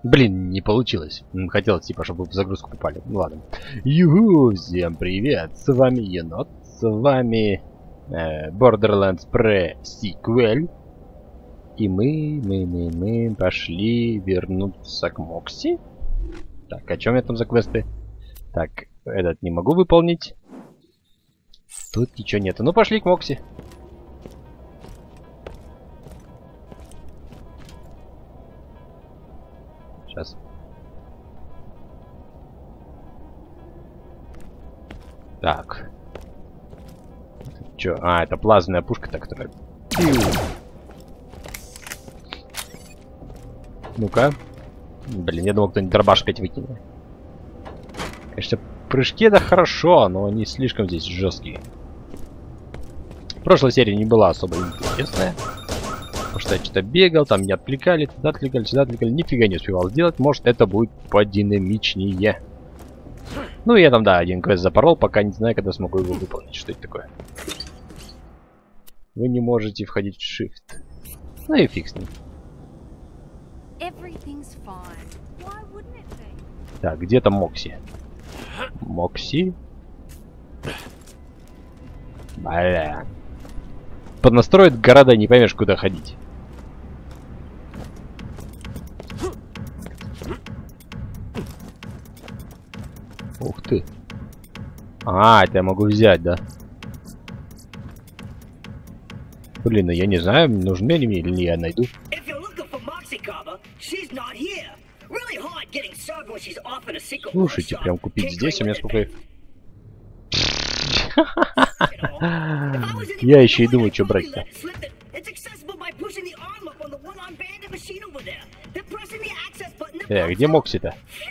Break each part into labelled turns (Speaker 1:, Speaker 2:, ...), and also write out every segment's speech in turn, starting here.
Speaker 1: Блин, не получилось. Хотелось, типа, чтобы вы в загрузку попали. Ну ладно. Юху, всем привет. С вами Енот. С вами Borderlands Pre-Sequel. И мы пошли вернуться к Мокси. Так, о чем я там за квесты? Так, этот не могу выполнить. Тут ничего нету. Ну, пошли к Мокси. Сейчас. Так. Чё? А, это плазменная пушка-то, которая... Ну-ка. Блин, я думал, кто-нибудь дробаш опять выкинет. Конечно, прыжки это хорошо, но они слишком здесь жесткие. Прошлая серия не была особо интересная. Потому что я что-то бегал, там меня отвлекали, туда отвлекали, сюда отвлекали. Нифига не успевал сделать. Может, это будет подинамичнее. Ну, я там, да, один квест запорол, пока не знаю, когда смогу его выполнить. Что это такое? Вы не можете входить в shift. Ну и фиг с ним. Так, где там Мокси? Мокси? Бля. Поднастроит города, не поймешь, куда ходить. Ух ты. А, это я могу взять, да? Блин, ну я не знаю, нужны ли мне или не, я найду. Слушайте, прям купить здесь, у меня сколько... Я еще и думаю, что брать-то. Где Мокси-то?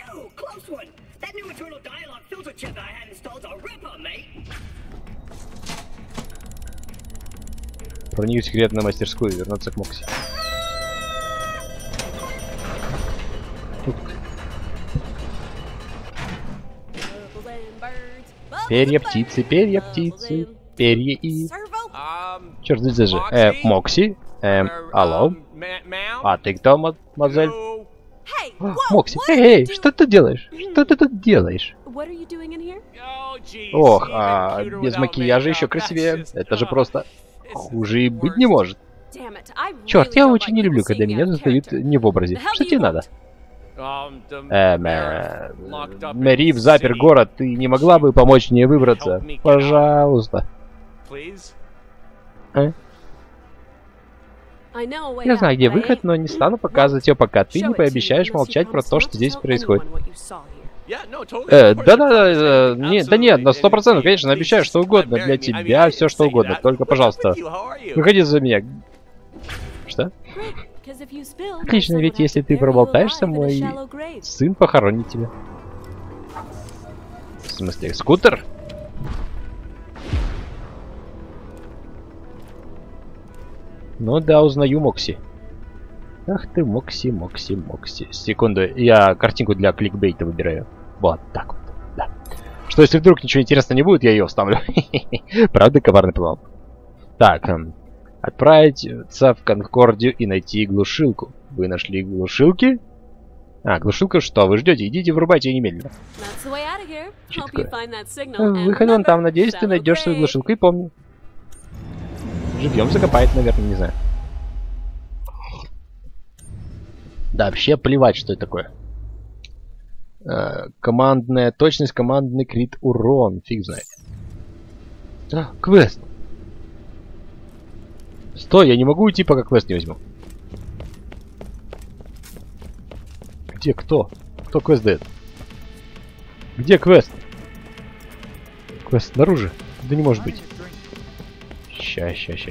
Speaker 1: Проник в секретную мастерскую и вернуться к Мокси. Перья птицы, перья птицы, перья и... Черт, здесь же. Мокси? Алло? А ты кто, мадемуазель? Мокси, эй, что ты делаешь? Что ты тут делаешь? Ох, без макияжа еще красивее. Это же просто хуже и быть не может. Черт, я очень не люблю, когда меня застают не в образе. Что тебе надо? Мэрив запер город. Ты не могла бы помочь мне выбраться? Пожалуйста. Я знаю, где выход, но не стану показывать его, пока ты не пообещаешь молчать про то, что здесь происходит. Да нет, на 100%, конечно, обещаю что угодно для тебя, все что угодно. Только, пожалуйста, выходи за меня. Что? Отлично, ведь если ты проболтаешься, мой сын похоронит тебя. В смысле, скутер? Ну да, узнаю Мокси. Ах ты, Мокси, Мокси, Мокси. Секунду, я картинку для кликбейта выбираю. Вот так вот, да. Что если вдруг ничего интересного не будет, я ее вставлю. Правда, коварный план. Так, отправиться в Конкордию и найти глушилку. Вы нашли глушилки? А, глушилка что? Вы ждете? Идите, врубайте ее немедленно. Что такое? Выход вон там. Надеюсь, ты найдешь свою глушилку и помни. Живьем закопает, наверное, не знаю. Да, вообще плевать, что это такое. Командная точность, командный крит урон. Фиг знает. А, квест. Стой, я не могу уйти, пока квест не возьму. Где кто? Кто квест дает? Где квест? Квест снаружи? Да не может быть. Ща.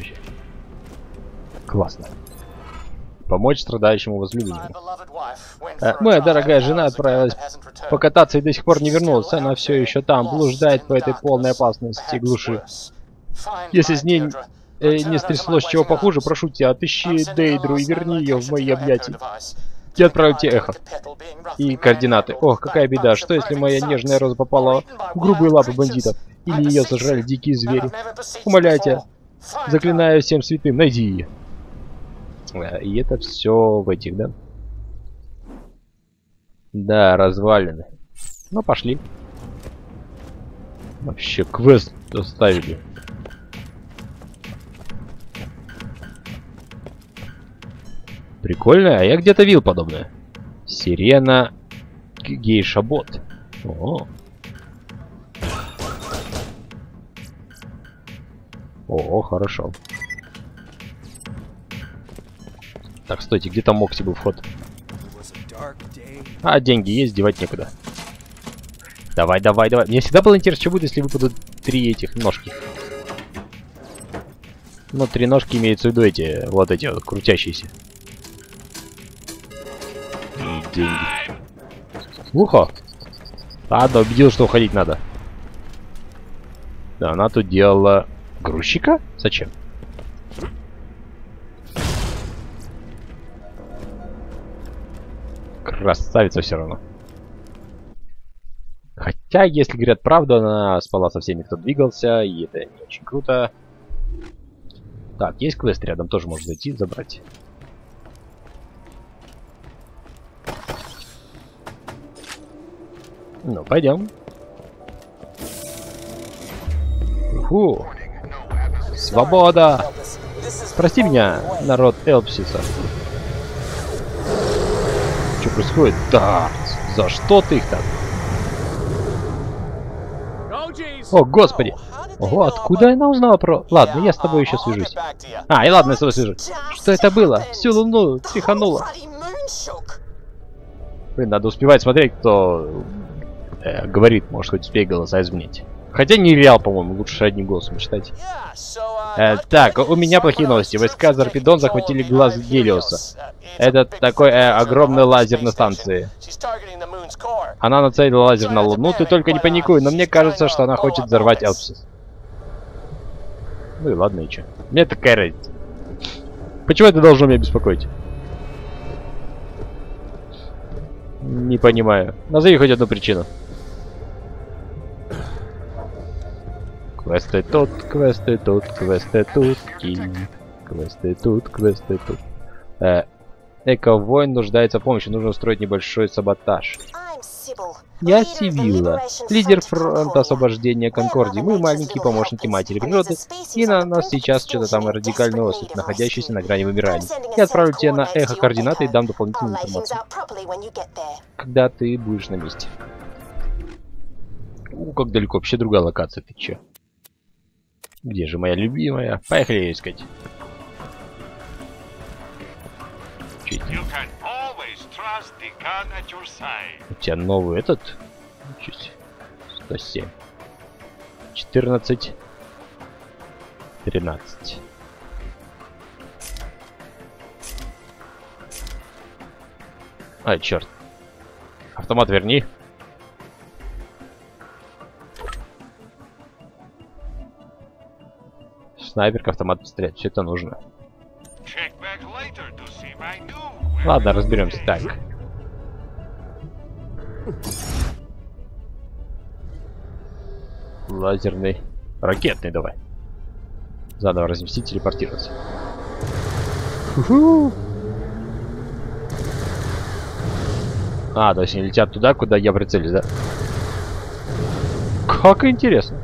Speaker 1: Классно. Помочь страдающему возлюбленному. Моя дорогая жена отправилась покататься и до сих пор не вернулась. Она все еще там, блуждает по этой полной опасности глуши. Если с ней не стряслось чего похуже, прошу тебя, отыщи Дейдру и верни ее в мои объятия. Я отправлю тебе эхо. И координаты. Ох, какая беда. Что если моя нежная роза попала в грубые лапы бандитов? Или ее сожрали дикие звери? Умоляю тебя. Заклинаю всем святым, найди ее. И это все в этих, да? Да, развалины. Ну, пошли. Вообще, квест оставили. Прикольно, а я где-то видел подобное. Сирена гейша-бот. О, хорошо. Так, стойте, где там Мокси был вход? А, деньги есть, девать некуда. Давай, давай, давай. Мне всегда было интересно, что будет, если выпадут 3 этих ножки. Ну, 3 ножки имеются в виду эти, вот крутящиеся. И деньги. Ухо! Ладно, убедил, что уходить надо. Да, она тут делала... Грузчика? Зачем? Красавица все равно. Хотя, если говорят правду, она спала со всеми, кто двигался, и это не очень круто. Так, есть квест рядом, тоже можно зайти и забрать. Ну, пойдем. Уху. Свобода! Прости меня, народ Элпсиса. Что происходит? Да, за что ты их так? О, господи! Ого, откуда она узнала про... Ладно, я с тобой еще свяжусь. А, и ладно, я с тобой свяжусь. Что это было? Всю луну тряхануло. Блин, надо успевать смотреть, кто говорит, может хоть успей голоса изменить. Хотя не реал, по-моему, лучше одним голосом читать. Так, у меня плохие новости. Войска Зарпедон захватили глаз Гелиоса. Это такой огромный лазер на станции. Она нацелила лазер на Луну, ты только не паникуй, но мне кажется, что она хочет взорвать Элпсис. Ну и ладно, и чё. Мне такая разница. Почему это должно меня беспокоить? Не понимаю. Назови хоть одну причину. Квесты тут, квесты тут, квесты тут, квесты тут, квесты тут. Эко-воин нуждается в помощи, нужно устроить небольшой саботаж. Я Сибилла, лидер фронта освобождения Конкордии. Мы маленькие помощники матери природы, и на нас сейчас что-то там радикальный остров, находящийся на грани вымирания. Я отправлю тебе на эхо координаты и дам дополнительную информацию, когда ты будешь на месте. Как далеко, вообще другая локация, ты чё? Где же моя любимая? Поехали ее искать. У тебя новый этот? Чуть. 107. 14. 13. Ай, черт. Автомат верни. Снайперка, автомат стрелять. Все это нужно. Ладно, разберемся. Так. Лазерный. Ракетный давай. Заново разместить, телепортироваться. А, то есть они летят туда, куда я прицелюсь, да? Как интересно.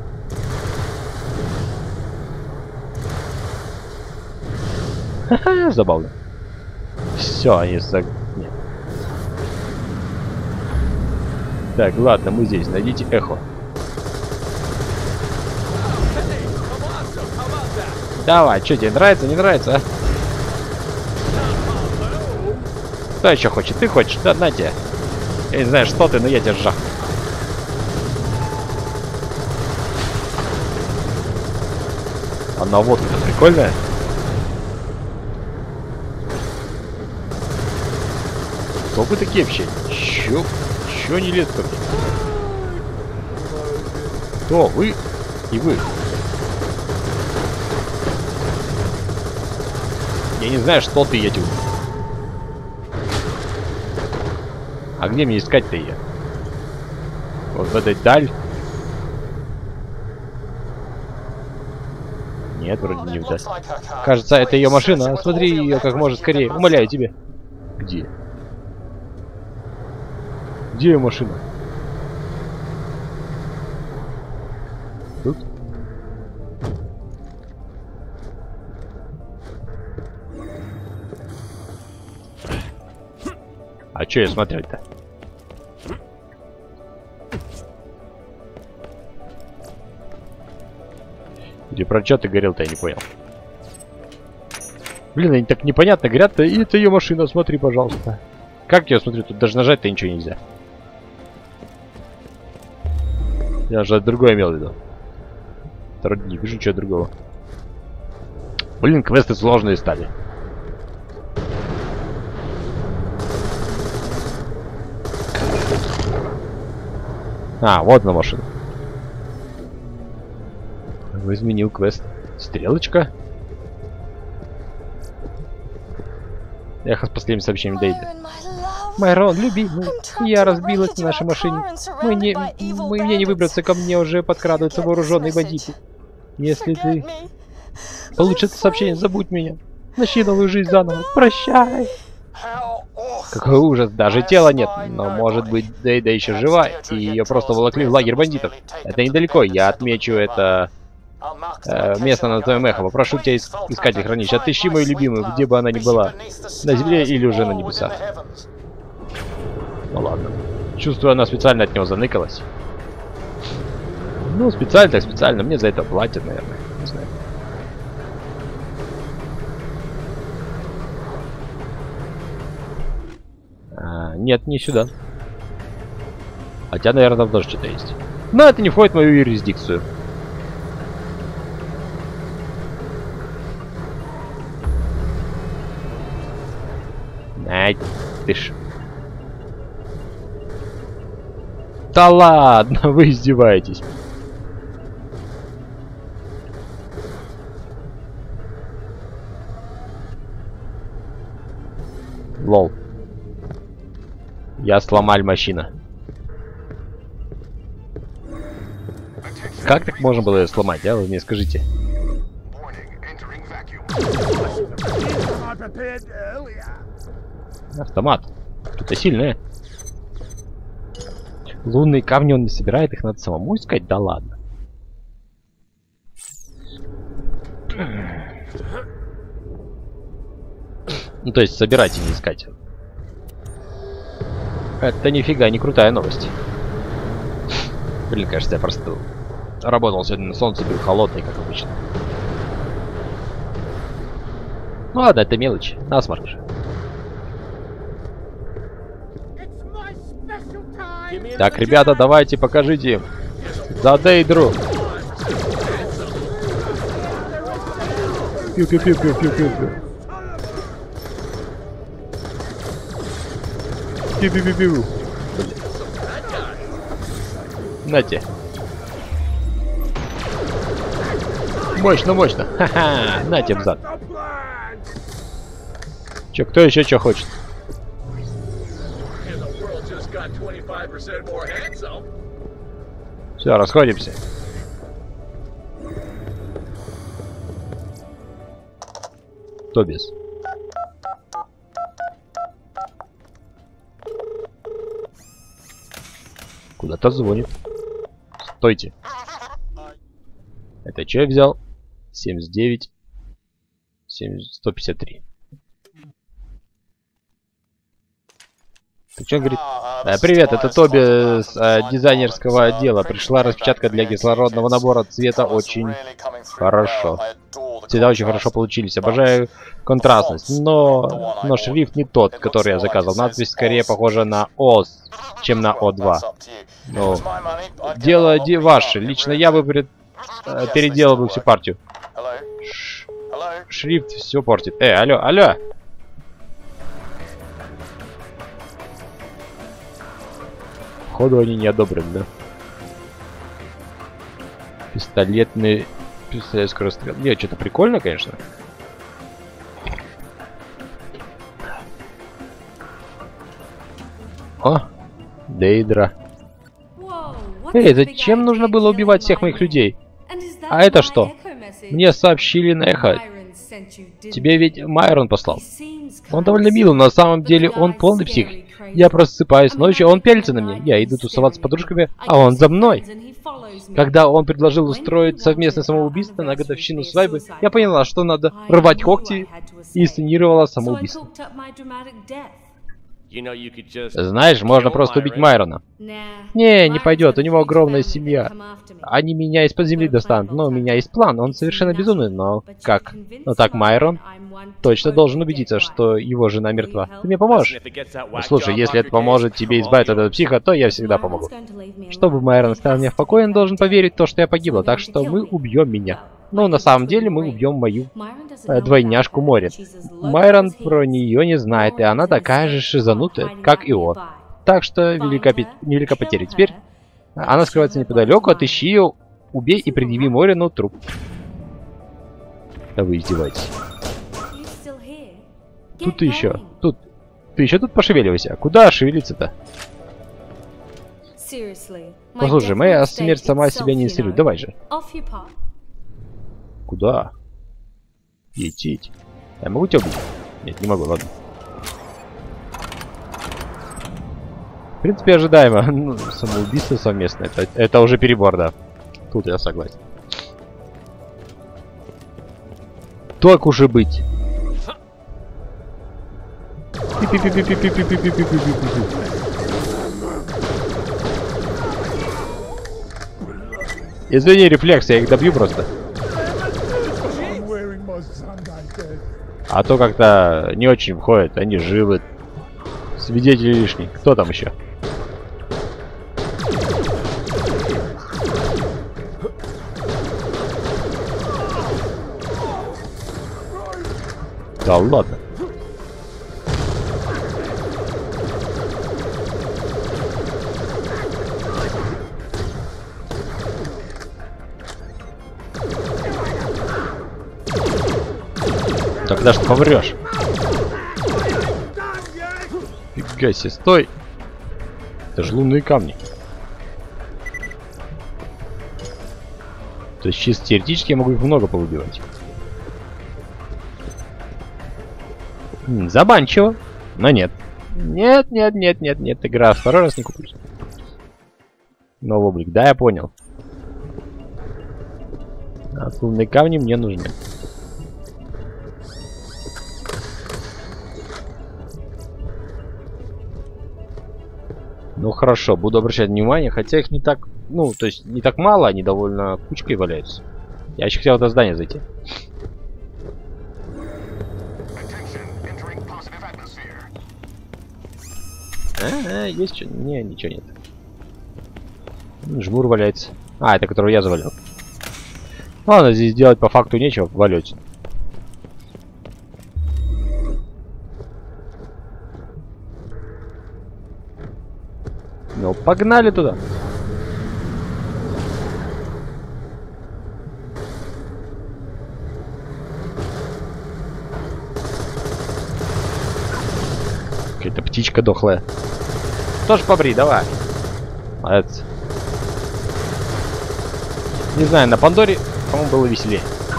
Speaker 1: Ха-ха, забавно. Все, они за... Нет. Так, ладно, мы здесь. Найдите эхо. Давай, что тебе нравится, не нравится, а? Кто еще хочет? Ты хочешь? Да, на тебе. Я не знаю, что ты, но я тебя жах. А наводка-то прикольная. Кто вы такие вообще? Чё не лезут ко мне? Кто? Вы? И вы. Я не знаю, что ты, я тебе. А где мне искать-то ее? Вот в этой даль? Нет, вроде не удаст. Кажется, это ее машина. Смотри ее как можно скорее. Умоляю тебе. Где? Где ее машина? Тут? А что я смотреть-то? Или про что ты говорил-то, я не понял. Блин, они так непонятно горят-то. И это ее машина, смотри, пожалуйста. Как я смотрю, тут даже нажать-то ничего нельзя. Я же другое имел в виду. Вроде не вижу ничего другого. Блин, квесты сложные стали. А, вот на машину. Изменил квест. Стрелочка. Эхо с последним сообщением Дейда. Майрон, любимый, я разбилась на нашей машине. Мне не выбраться, ко мне уже подкрадываются вооруженные бандиты. Если ты получишь это сообщение, забудь меня. Начни новую жизнь заново. Прощай. Какой ужас, даже тела нет. Но может быть Дейда еще жива, и ее просто волокли в лагерь бандитов. Это недалеко, я отмечу это место на твоем эхо. Попрошу тебя искать и хранить. Отыщи мою любимую, где бы она ни была. На земле или уже на небесах. Ну ладно. Чувствую, она специально от него заныкалась. Ну, специально так специально. Мне за это платят, наверное. Не знаю. Нет, не сюда. Хотя, наверное, там тоже что-то есть. Но это не входит в мою юрисдикцию. Ай, ты ж. Да ладно, вы издеваетесь. Лол. Я сломаль машина. Как так можно было ее сломать, а? Вы мне скажите. Автомат. Что-то сильное. Лунные камни он не собирает, их надо самому искать? Да ладно. Ну, то есть собирать и не искать. Это нифига не крутая новость. Блин, кажется, я просто работал сегодня на солнце, был холодный, как обычно. Ну ладно, это мелочь. Насморк же. Так, ребята, давайте покажите им. За Дейдру. Пиу-пиу-пиу-пиу-пиу-пиу. Пиу-пиу-пиу-пиу. Нате. Мощно, мощно. Ха-ха. Нате взад. Чё, кто еще что хочет? Все, расходимся. Тобис. Куда-то звонит. Стойте. Это что я взял? 79. 153. Ты что, говорит? Привет, это Тоби с дизайнерского отдела. Пришла распечатка для кислородного набора. Цвета очень хорошо. Цвета очень хорошо получились. Обожаю контрастность. Но шрифт не тот, который я заказывал. Надпись скорее похожа на О, чем на О2. Но дело ваше. Лично я бы переделал бы всю партию. Шрифт все портит. Алло, алло. Походу они не одобрены, да? Пистолет скорострел. Нет, что-то прикольно, конечно. О, Дейдра. Эй, зачем нужно было убивать всех моих людей? А это что? Мне сообщили на эхо. Тебе ведь Майрон послал. Он довольно милый, но на самом деле он полный псих. Я просыпаюсь ночью, а он пялится на меня. Я иду тусоваться с подружками, а он за мной. Когда он предложил устроить совместное самоубийство на годовщину свадьбы, я поняла, что надо рвать когти, и сценировала самоубийство. Знаешь, можно просто убить Майрона. Не пойдет, у него огромная семья. Они меня из-под земли достанут, но у меня есть план, он совершенно безумный, но как? Но так Майрон точно должен убедиться, что его жена мертва. Ты мне поможешь? Слушай, если это поможет тебе избавиться от этого психа, то я всегда помогу. Чтобы Майрон оставил меня в покое, он должен поверить в то, что я погибла, так что мы убьем меня. Но на самом деле мы убьем мою двойняшку Мори. Майрон про нее не знает, и она такая же шизанутая, как и он. Так что невелика потеря. Теперь она скрывается неподалеку, отыщи ее, убей и предъяви Морину труп. Да вы издеваетесь. Тут ты еще. Ты еще тут пошевеливайся. Куда шевелиться-то? Послушай, моя смерть сама себя не инструирует. Давай же. Куда? Идти. Я могу тебя убить? Нет, не могу, ладно. В принципе, ожидаемо. Ну, самоубийство совместное. Это уже перебор, да. Тут я согласен. Так уж и быть. Извини, рефлекс, я их добью просто. А то как-то не очень входят, они живы. Свидетели лишние. Кто там еще? Да ладно. Тогда что помрешь? Фига себе, стой! Это же лунные камни. То есть чисто теоретически я могу их много повыбивать. Заманчиво. Но нет. Нет, игра второй раз не куплюсь. Новый облик, да, я понял. А лунные камни мне нужны. Ну хорошо, буду обращать внимание, хотя их не так, ну, то есть не так мало, они довольно кучкой валяются. Я еще хотел в это здание зайти. Есть что? Не, ничего нет. Жмур валяется. А, это которого я завалил. Ладно, здесь делать по факту нечего, валять. Ну, погнали туда. Какая-то птичка дохлая. Тоже побри, давай. Молодец. Не знаю, на Пандоре, по-моему, было веселее.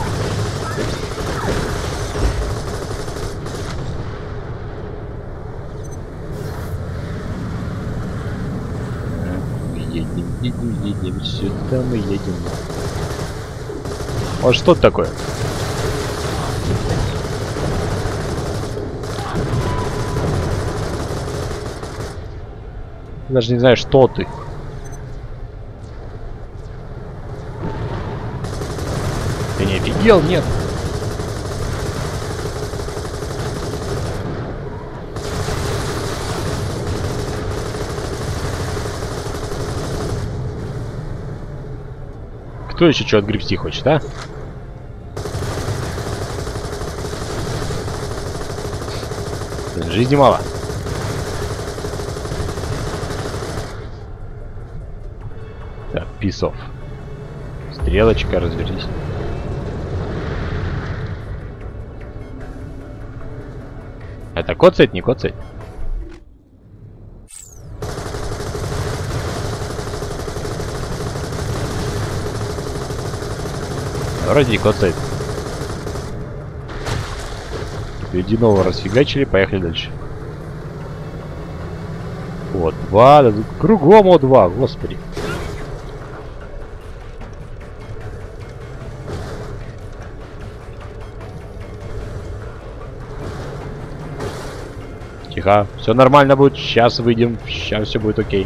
Speaker 1: Едем, сюда мы едем. Вот что это такое? Даже не знаю, что ты. Ты не офигел? Нет. Кто еще что отгребсти хочет, а? Жизни мало. Так, писов. Стрелочка, развернись. Это коцает, не коцает? Вроде не коцает. Впереди нового расфигачили, поехали дальше. О2, да тут кругом О2, господи. Тихо, все нормально будет, сейчас выйдем, сейчас все будет окей.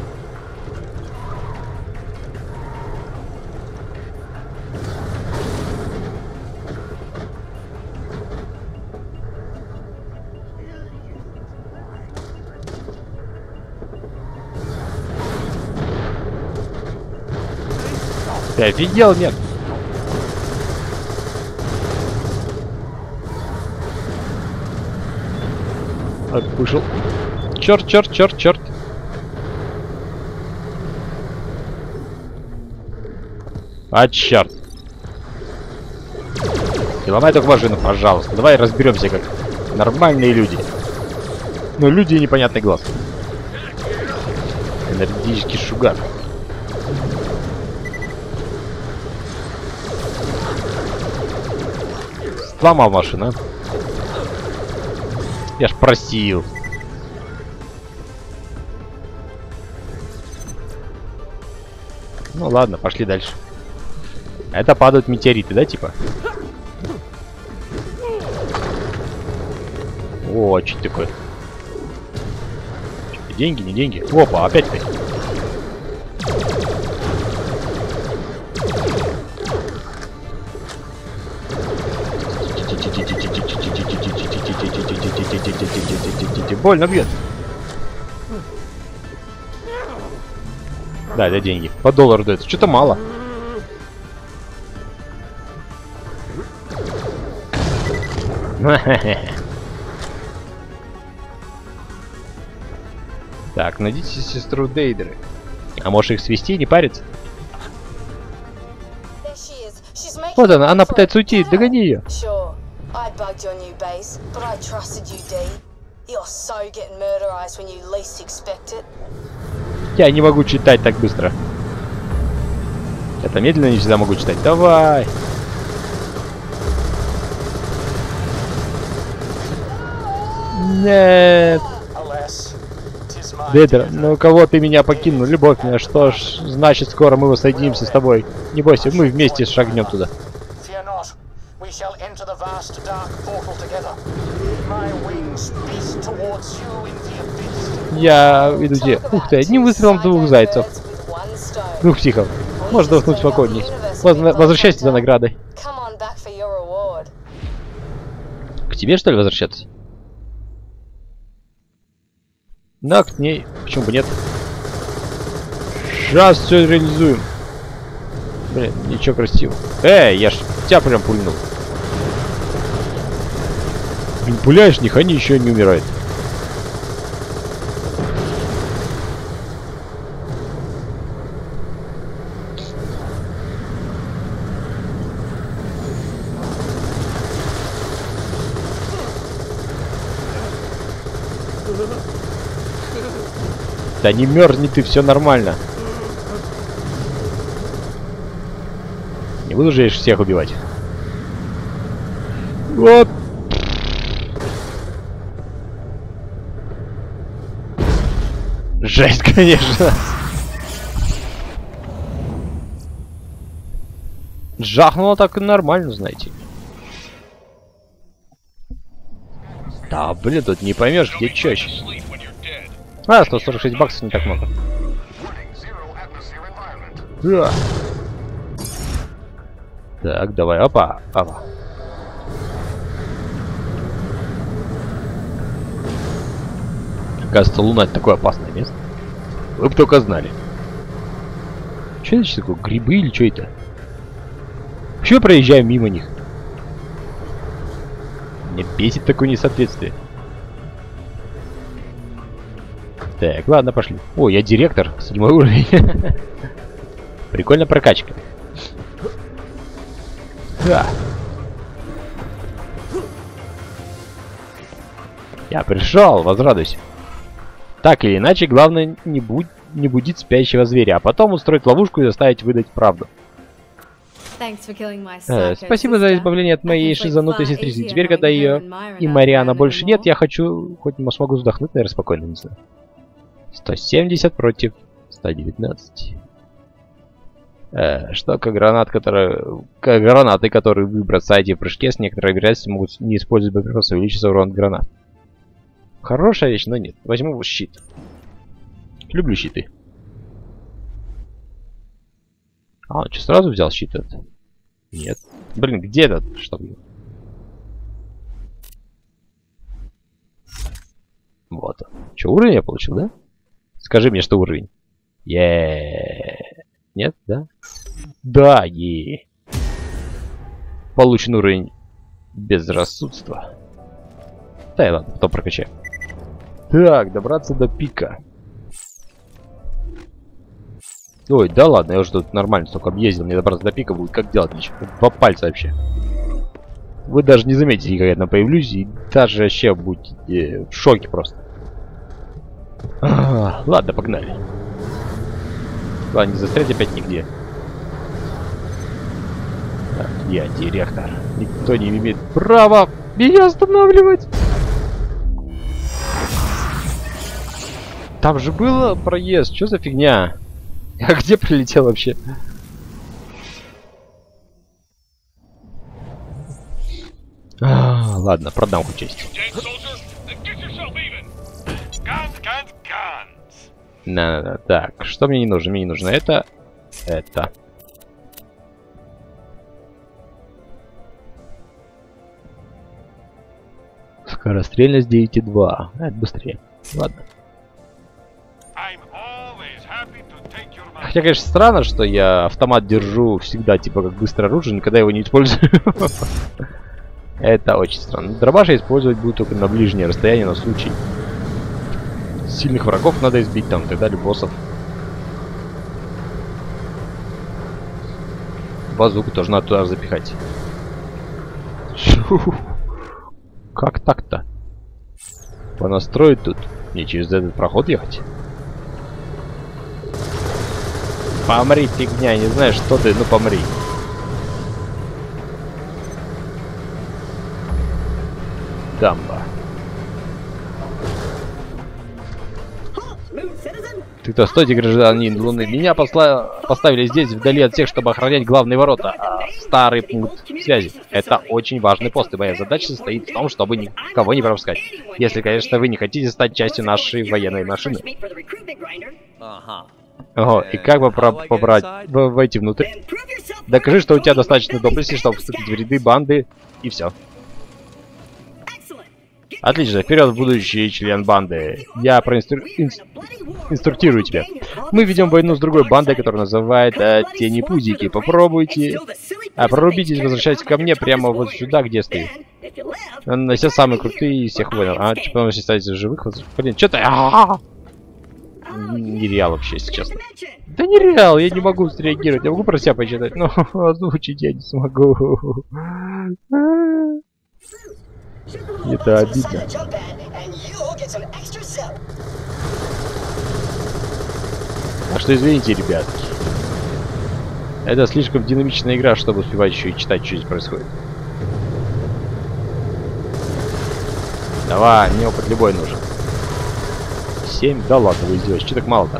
Speaker 1: Ты офигел, нет? Вышел. Черт, черт, черт, черт. А, черт. Не ломай только машину, пожалуйста. Давай разберемся как нормальные люди. Ну, люди и непонятный глаз. Энергетический шугар. Сломал машину. Я ж просил. Ну ладно, пошли дальше. Это падают метеориты, да, типа? О, что такое? Деньги, не деньги. Опа, опять ты. Больно бьет. Да, это деньги. По доллару дается. Что-то мало. Так, найдите сестру Дейдры. А может их свести, не париться? Вот она пытается уйти, догони ее. Я не могу читать так быстро. Это медленно не всегда могу читать. Давай. Нет. Дейдра, ну кого ты меня покинул? Любовь меня. Что ж, значит скоро мы воссоединимся с тобой. Не бойся, мы вместе шагнем туда. Я иду тебе. Ух ты, одним выстрелом двух зайцев. Двух психов. Можно вдохнуть спокойней. Возвращайся за наградой. К тебе, что ли, возвращаться? Да, к ней. Почему бы нет? Сейчас все реализуем. Блин, ничего красивого. Я ж тебя прям пульнул. Блин, пуляешь, них они еще не умирают. Да не мерзни ты, все нормально. Не буду же всех убивать. Вот. Жесть, конечно. Жахнуло так и нормально, знаете. Да, блин, тут не поймешь, где чаще. А, 146 баксов не так много. Да. Так, давай, опа, опа. Кажется, Луна — это такое опасное место. Вы бы только знали. Что это такое? Грибы или что это? Почему проезжаем мимо них? Мне бесит такое несоответствие. Так, ладно, пошли. О, я директор, 7 уровень. Прикольная прокачка. Да. Я пришел, возрадуйся. Так или иначе, главное не будить спящего зверя, а потом устроить ловушку и заставить выдать правду. Спасибо за избавление от моей шизанутой сестрицы. Теперь, когда ее и Мариана больше нет, я хочу... Хоть не смогу вздохнуть, наверное, спокойно, не знаю. 170 против 119. Что гранаты, которые вы бросаете в прыжке, с некоторой вероятностью могут не использовать боеприпасы, увеличится урон гранат. Хорошая вещь, но нет. Возьму щит. Люблю щиты. А, он что, сразу взял щит этот? Нет. Блин, где этот? Что? Вот он. Че, уровень я получил, да? Скажи мне, что уровень. Нет, да? Да, Получен уровень безрассудства. Да и ладно, потом прокачаем. Так, добраться до пика. Ой, да ладно, я уже тут нормально столько объездил, мне добраться до пика будет как делать ничего. 2 пальца вообще. Вы даже не заметите, когда я там появлюсь, и даже вообще будете в шоке просто. Ладно, погнали. Ладно, не застрять опять нигде. Так, я директор. Никто не имеет права меня останавливать. Там же было проезд, что за фигня? А где прилетел вообще? Ладно, продам хоть часть. Да. Так, что мне не нужно? Мне не нужно это. Скорострельность 9,2. Это быстрее. Ладно. Хотя, конечно, странно, что я автомат держу всегда, типа, как быстрое оружие, никогда его не использую. Это очень странно. Дробаш я использовать буду только на ближнее расстояние, на случай сильных врагов надо избить там, тогда боссов. Базуку тоже надо туда запихать. Как так-то? Понастроить тут? Мне через этот проход ехать? Помри, фигня, не знаю, что ты, ну помри. Дамба. Ты-то стойте, гражданин Луны. Меня поставили здесь, вдали от всех, чтобы охранять главные ворота. Старый пункт связи. Это очень важный пост, и моя задача состоит в том, чтобы никого не пропускать. Если, конечно, вы не хотите стать частью нашей военной машины. Ого, и как бы войти внутрь? Докажи, что у тебя достаточно доблести, чтобы вступить в ряды банды, и все. Отлично, вперед, будущий член банды. Я инструктирую тебя. Мы ведем войну с другой бандой, которая называется Тени Пузики. Попробуйте. Прорубитесь, возвращайтесь ко мне прямо вот сюда, где стою. Все самые крутые из всех воинов. Если оставите живых, блин, что ты? Нереал вообще, если честно. Да нереал, я не могу среагировать. Я могу про себя почитать, но озвучить я не смогу. Это обидно. А что, извините, ребятки. Это слишком динамичная игра, чтобы успевать еще и читать, что здесь происходит. Давай, мне опыт любой нужен. 7? Да ладно, вы издеваетесь. Что так мало-то?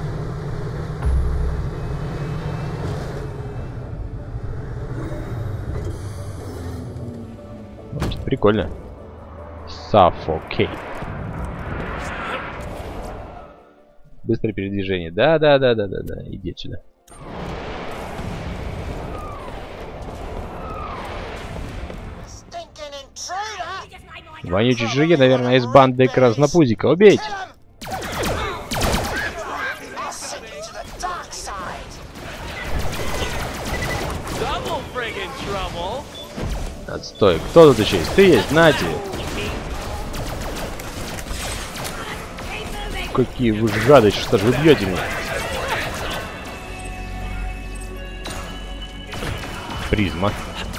Speaker 1: Прикольно. Suffocate. Быстрое передвижение. Да. Иди отсюда. Вонючие чужие, наверное, из банды Краснопузика. Убейте! Отстой. Кто тут еще есть? Ты есть, Нати. Какие вы жадочки, что же вы бьете меня? Призма.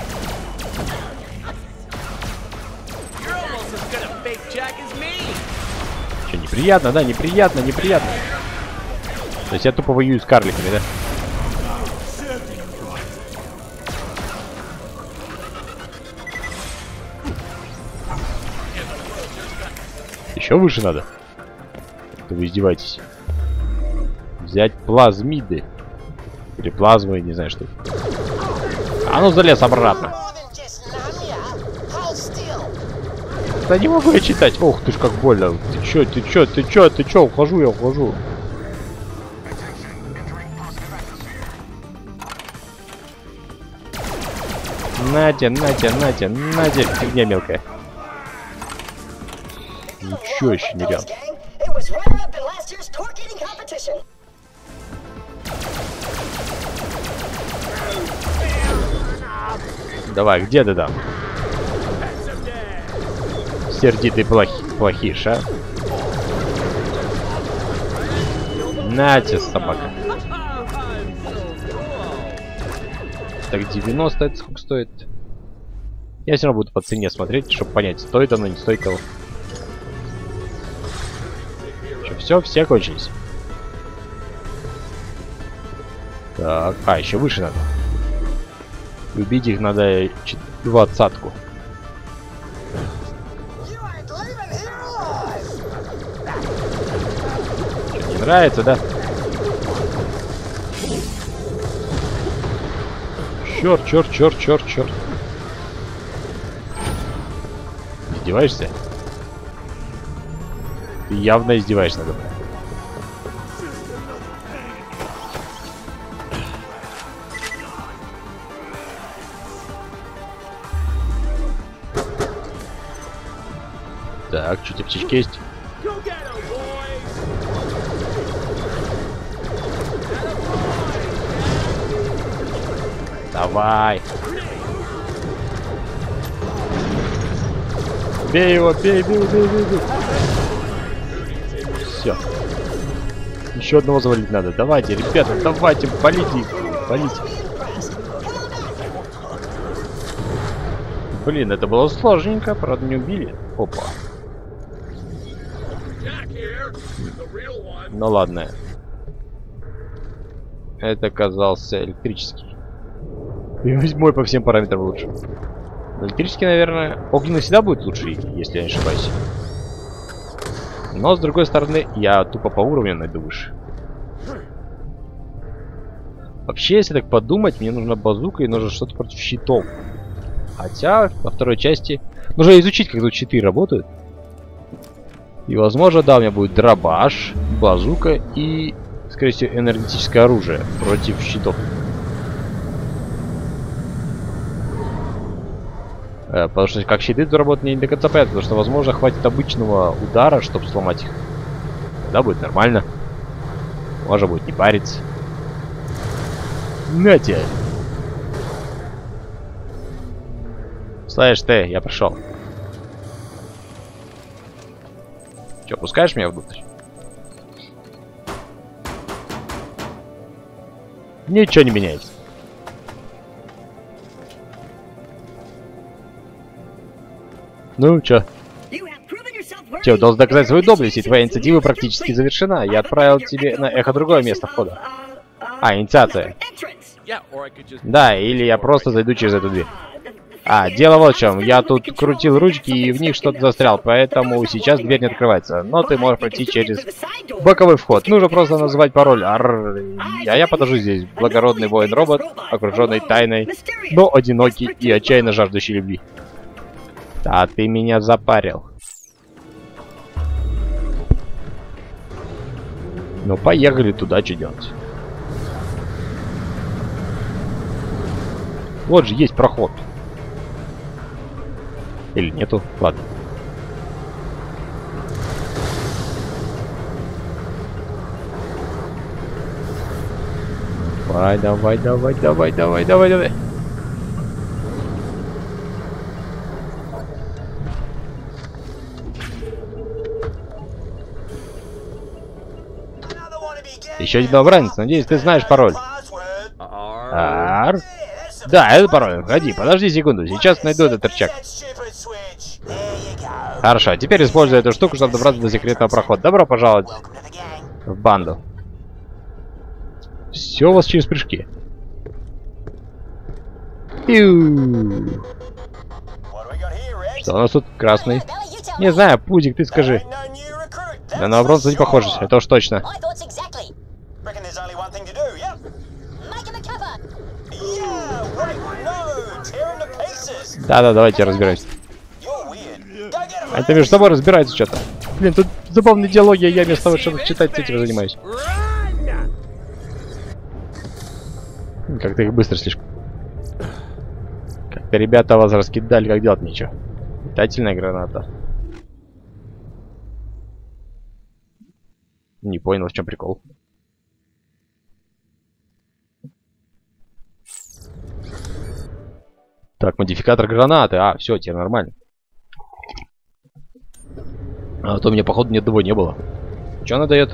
Speaker 1: Что, неприятно, да? Неприятно. То есть я тупо воюю с карликами, да? Еще выше надо. Вы издеваетесь. Взять плазмиды. Или плазмы, не знаю что. А ну залез обратно. Да не могу я читать. Ох ты ж как больно. Ты чё? Ухожу я, ухожу. Натя, фигня мелкая. Ничего еще не рядом. Давай, где ты там? Сердитый плохиш, а? Натя, собака. Так, 90 это сколько стоит? Я все равно буду по цене смотреть, чтобы понять, стоит оно, не стоит того. Все кончились. Так, еще выше надо. Убить их надо 20-ку. Не нравится, да? Черт. Издеваешься? Ты явно издеваешься надо мной. Так, что-то птички есть? Давай. Бей его, бей. Все. Еще одного завалить надо. Давайте, ребята, давайте, полите. Блин, это было сложненько, правда не убили. Опа. Ну ладно. Это оказался электрический. И мой по всем параметрам лучше. Электрический, наверное, огненный всегда будет лучше, если я не ошибаюсь. Но, с другой стороны, я тупо по уровню найду выше. Вообще, если так подумать, мне нужна базука и нужно что-то против щитов. Хотя, во второй части нужно изучить, как тут щиты работают. И, возможно, да, у меня будет дробаш, базука и, скорее всего, энергетическое оружие против щитов. Потому что как щиты тут работают, не до конца понятно, потому что, возможно, хватит обычного удара, чтобы сломать их. Да, будет нормально. Можно будет не париться. На тебе! Слышь ты, я пришел. Че, пускаешь меня внутрь? Ничего не меняется. Ну, чё? Тебе удалось доказать свою доблесть, и твоя инициатива практически завершена. Я отправил тебе на эхо другое место входа. А, инициация. Да, или я просто зайду через эту дверь. А, дело вот в чем. Я тут крутил ручки, и в них что-то застрял, поэтому сейчас дверь не открывается. Но ты можешь пройти через боковой вход. Нужно просто назвать пароль. А я подожду здесь. Благородный воин-робот, окруженный тайной, но одинокий и отчаянно жаждущий любви. А ты меня запарил. Ну, поехали туда, что делать. Вот же есть проход. Или нету? Ладно. Давай. Еще один новобранец. Надеюсь, ты знаешь пароль. Ар. Да, это пароль. Ходи, подожди секунду. Сейчас найду этот рычаг. Хорошо, теперь используй эту штуку, чтобы добраться до секретного прохода. Добро пожаловать в банду. Все у вас через прыжки. Пиу. Что у нас тут? Красный. Не знаю, Пузик, ты скажи. На новобранца не похоже, это уж точно. Да-да, давайте разбирайтесь. Это между собой разбирается что-то. Блин, тут забавная диалогия, я вместо того, чтобы читать, этим занимаюсь. Как-то их быстро слишком. Как-то ребята вас раскидали, как делать нечего. Метательная граната. Не понял, в чем прикол. Так, модификатор гранаты. А, все, теперь нормально. А то у меня, походу, ни одного не было. Что она дает?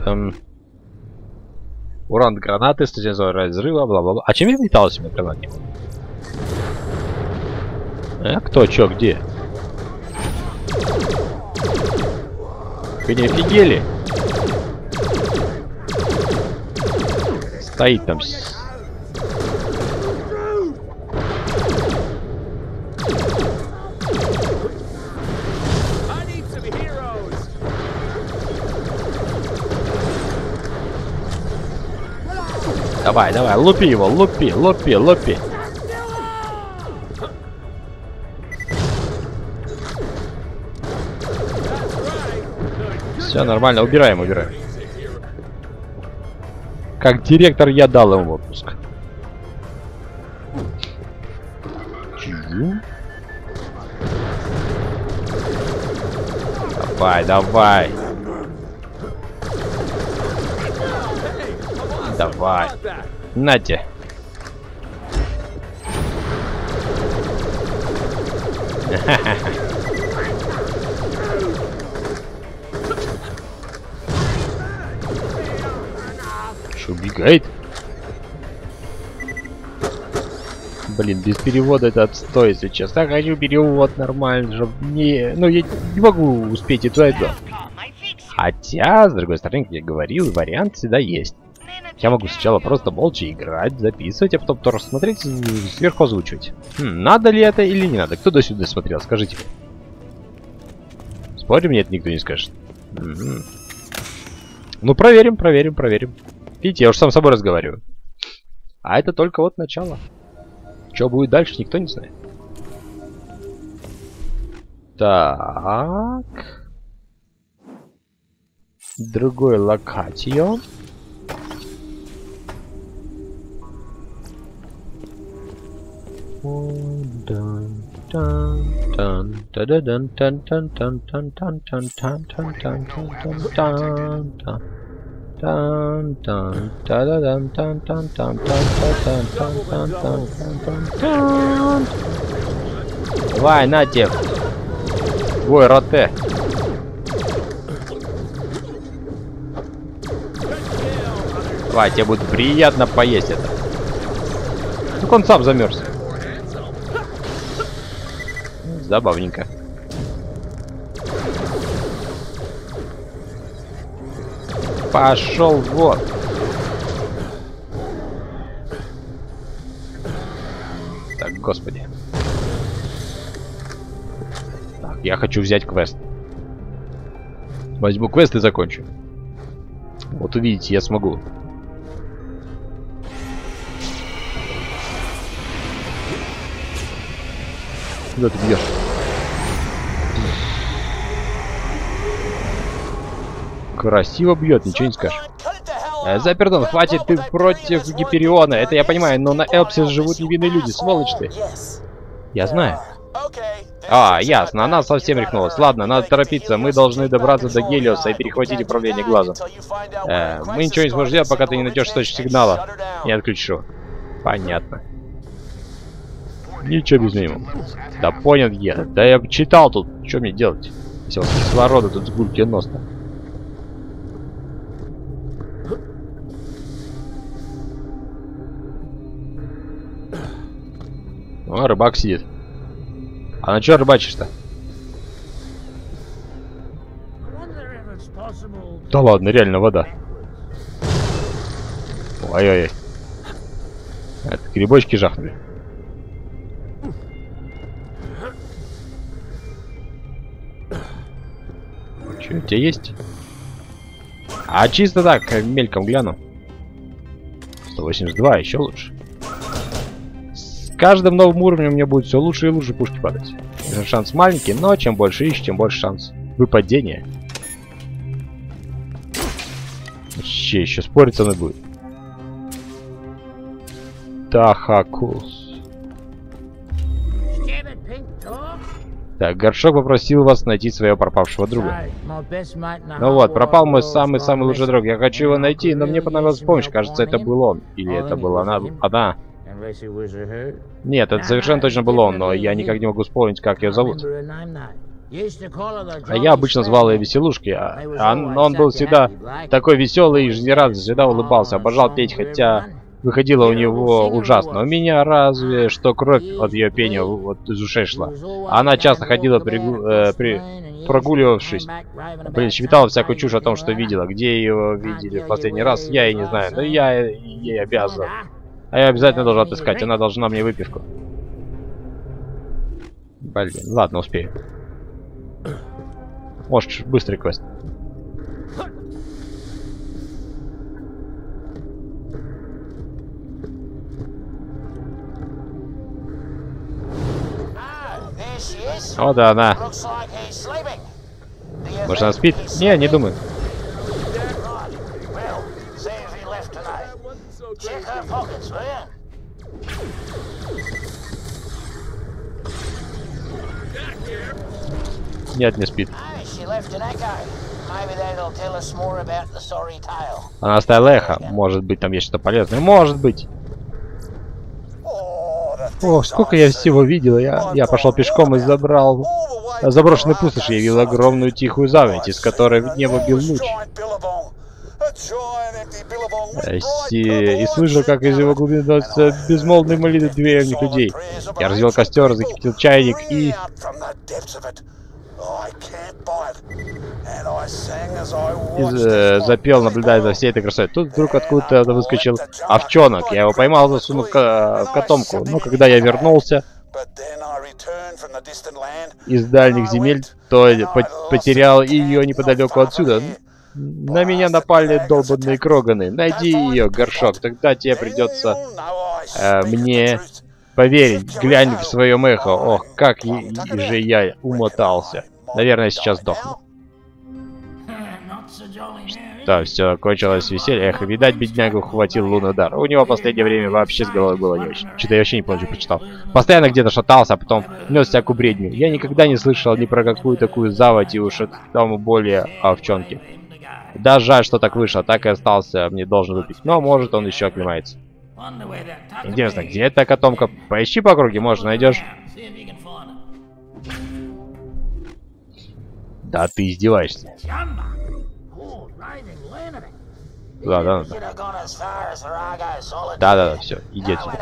Speaker 1: Уран гранаты, статизация разрыва, бла-бла-бла. А чем я металась у меня гранат не было? Кто, чё, где? Вы не офигели? Стоит там. Давай, давай, лупи его, лупи, лупи, лупи. Все нормально, убираем, убираем. Как директор я дал им отпуск. Давай, давай. Давай. Нате. Что, убегает? Блин, без перевода это отстой, если честно. Я хочу перевод нормально, чтобы не... Ну, я не могу успеть и туда, и туда. Хотя, с другой стороны, как я говорил, вариант всегда есть. Я могу сначала просто молча играть, записывать, а потом то рассмотреть, сверху озвучивать. Надо ли это или не надо? Кто до сюда смотрел, скажите. Спорим, мне это никто не скажет. Ну, проверим, проверим, проверим. Видите, я уж сам с собой разговариваю. А это только вот начало. Что будет дальше, никто не знает. Так. Другой локацио. Давай, на тебе. Твой роте. Давай, тебе будет приятно поесть это. Так он сам замерз. Забавненько. Пошел вот. Так, господи. Так, я хочу взять квест. Возьму квест и закончу. Вот увидите, я смогу. Куда ты бьешь? Красиво бьет, ничего не скажешь. Запертон, хватит, ты против Гипериона. Это я понимаю, но на Элпсе живут невинные люди, сволочь ты. Я знаю. А, ясно, она совсем рехнулась. Ладно, надо торопиться, мы должны добраться до Гелиоса и перехватить управление глазом. Мы ничего не сможем сделать, пока ты не найдешь источник сигнала. Не отключишь его. Понятно. Ничего без него. Да понял я. Да я читал тут. Что мне делать? Все, кислорода тут с гульки нос-то. О, рыбак сидит. А на что рыбачишь-то? Да ладно, реально вода. Ой-ой-ой. Это грибочки жахнули. Что, у тебя есть? А чисто так, мельком гляну. 182, еще лучше. С каждым новым уровнем мне будет все лучше и лучше пушки падать. Шанс маленький, но чем больше ищешь, тем больше шанс выпадения. Вообще, еще спорить со мной будет. Тахакус. Так, Горшок попросил вас найти своего пропавшего друга. Ну вот, пропал мой самый-самый лучший друг. Я хочу его найти, но мне понадобилась помощь. Кажется, это был он. Или это была она? Нет, это совершенно точно был он, но я никак не могу вспомнить, как ее зовут. А я обычно звал ее Веселушкой, но он был всегда такой веселый и жизнерадостный, всегда улыбался, обожал петь, хотя выходило у него ужасно. У меня разве что кровь от ее пения вот из ушей шла. Она часто ходила, прогуливавшись, щебетала всякую чушь о том, что видела. Где ее видели в последний раз, я и не знаю, но я ей обязан. А я обязательно должен отыскать, она должна мне выпивку. Блин, ладно, успею. Может, быстрый квест. О, да, она. Может, она спит? Не думаю. Нет, не спит. Она оставила эхо. Может быть, там есть что-то полезное. Может быть. О, сколько я всего видел. Я пошел пешком и забрал заброшенный пустошь. Я видел огромную тихую заводь, из которой в небо бил луч. И слышал, как из его глубины доносятся безмолвные молитвы древних людей. Я развел костер, закипятил чайник и... запел, наблюдая за всей этой красотой. Тут вдруг откуда-то выскочил овчонок. Я его поймал, засунул в котомку. Но когда я вернулся из дальних земель, то потерял ее неподалеку отсюда. На меня напали долбанные кроганы. Найди ее, Горшок, тогда тебе придется мне поверить. Глянь в своем эхо. Ох, как же я умотался. Наверное, сейчас сдохну. Да, все, кончилось веселье. Эх, видать, беднягу хватил лунный удар. У него в последнее время вообще с головой было не очень. Что-то я вообще не помню, что прочитал. Постоянно где-то шатался, а потом нес всякую бредню. Я никогда не слышал ни про какую такую заводь, и уж от тому более овчонки. Да, жаль, что так вышло, так и остался, мне должен выпить. Но может он еще оклемается. Интересно, где эта котомка? Поищи по округе, может, найдешь. Да ты издеваешься. Да, все, иди отсюда.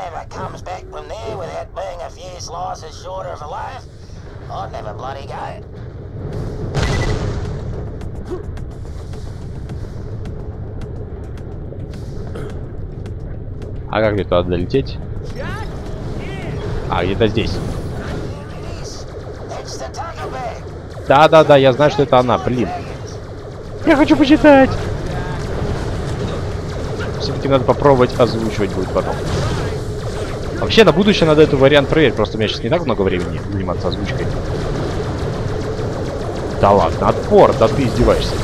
Speaker 1: А как мне туда долететь? А, где-то здесь. Да, я знаю, что это она, блин. Я хочу почитать. Все-таки надо попробовать озвучивать будет потом. Вообще, на будущее надо этот вариант проверить. Просто у меня сейчас не так много времени заниматься озвучкой. Да ладно, отпор, да ты издеваешься.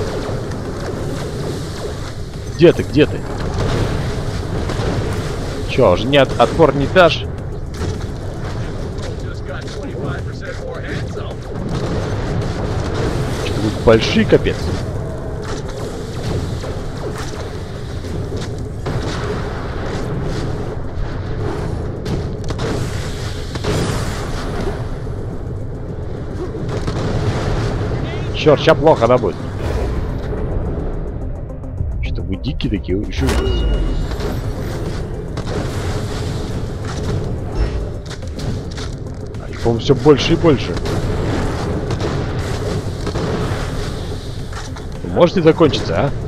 Speaker 1: Где ты, где ты? Чё, уже не отпор не дашь? Что-то тут большой капец. Черт, сейчас плохо, да, будет? Что-то вы дикие такие, еще. По-моему, все больше и больше. Можете закончиться, а?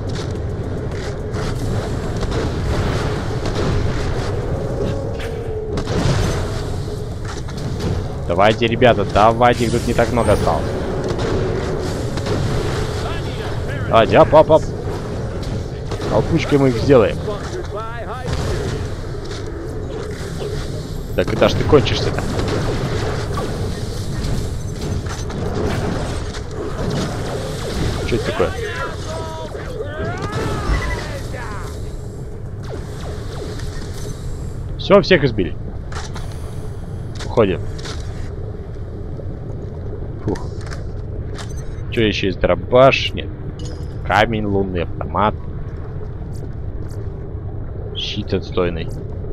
Speaker 1: Давайте, ребята, давайте, их тут не так много осталось. Толпучкой мы их сделаем. Да когда ж ты кончишься-то? Что это такое? Все, всех избили. Уходим. Фух. Что еще есть? Дробаш? Нет. Камень, лунный автомат. Щит отстойный.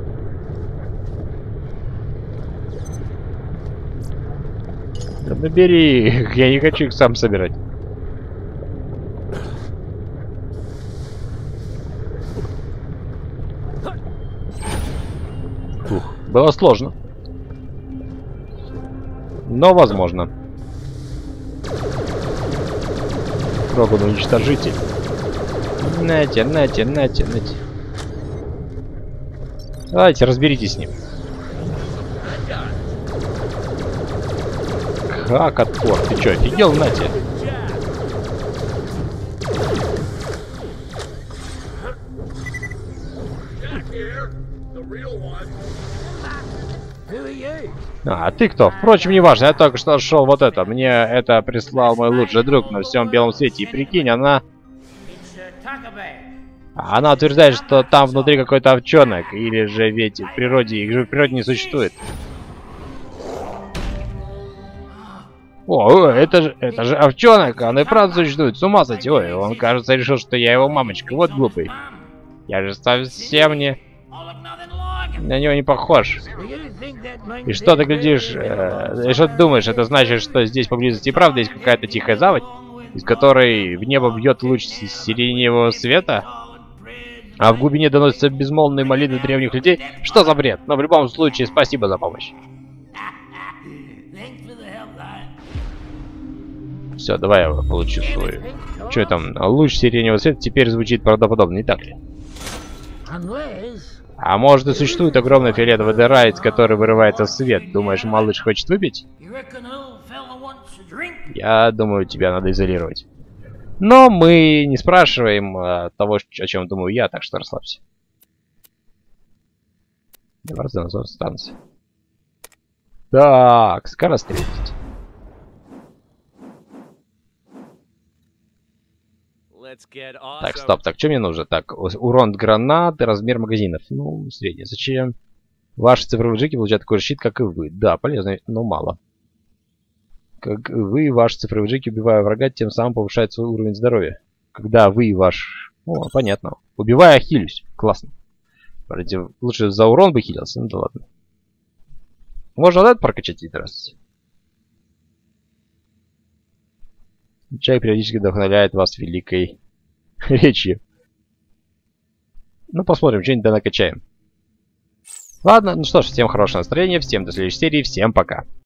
Speaker 1: Да набери их, я не хочу их сам собирать. Фух, было сложно. Но возможно. Проганный уничтожитель. Нате, нате, нате, нате. Давайте, разберитесь с ним. Как отпор? Ты чё, офигел, Нате? А ты кто? Впрочем, не важно, я только что нашел вот это. Мне это прислал мой лучший друг на всем белом свете. И прикинь, она утверждает, что там внутри какой-то овчонок. Или же ведь в природе, их же в природе не существует. О, это же овчонок, он и правда существует. С ума сойти. Ой, он, кажется, решил, что я его мамочка. Вот глупый. Я же совсем не... На него не похож. И что ты глядишь? И что ты думаешь? Это значит, что здесь поблизости и правда есть какая-то тихая заводь, из которой в небо бьет луч сиреневого света? А в глубине доносятся безмолвные молитвы древних людей? Что за бред? Но в любом случае, спасибо за помощь. Все, давай я получу свою. Что там? Луч сиреневого света теперь звучит правдоподобно, не так ли? А может и существует огромная фиолетовая дыра, из которой вырывается свет. Думаешь, малыш хочет выпить? Я думаю, тебя надо изолировать. Но мы не спрашиваем того, о чем думаю я, так что расслабься. Дозор станции. Так, скорострельность. Так, стоп, так, что мне нужно? Так, урон гранат, размер магазинов. Ну, средний. Зачем? Ваши цифровые жики получают такой же щит, как и вы. Да, полезно, но мало. Как вы и ваши цифровые жики, убивая врага, тем самым повышает свой уровень здоровья. Когда вы и ваш... О, понятно. Убивая, хилюсь. Классно. Смотрите, лучше за урон бы хилился, ну да ладно. Можно вот это прокачать и здравствуйте. Человек периодически вдохновляет вас великой речью. Ну, посмотрим, что-нибудь да накачаем. Ладно, ну что ж, всем хорошего настроения, всем до следующей серии, всем пока.